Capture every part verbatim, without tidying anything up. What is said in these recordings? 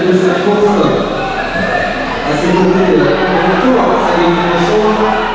de cette course. À ses côtés, le retour à sa élimination.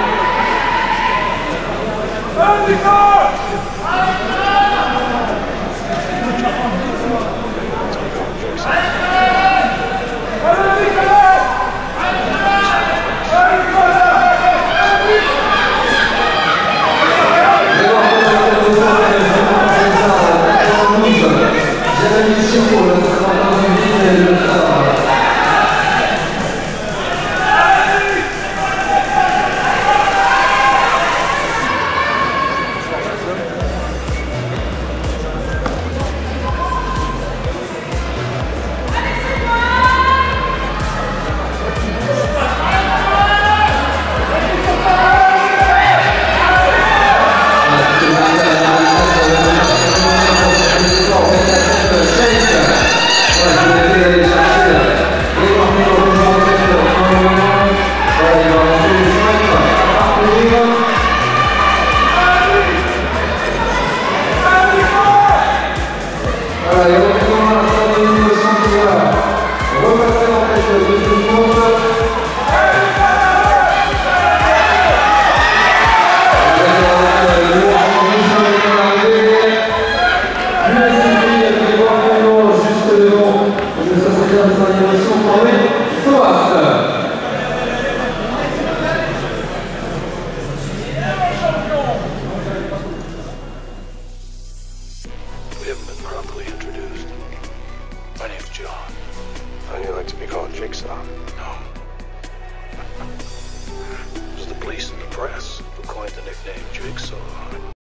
We haven't been properly introduced. My name's John. How do you like to be called Jigsaw? No. It was the police and the press who coined the nickname Jigsaw.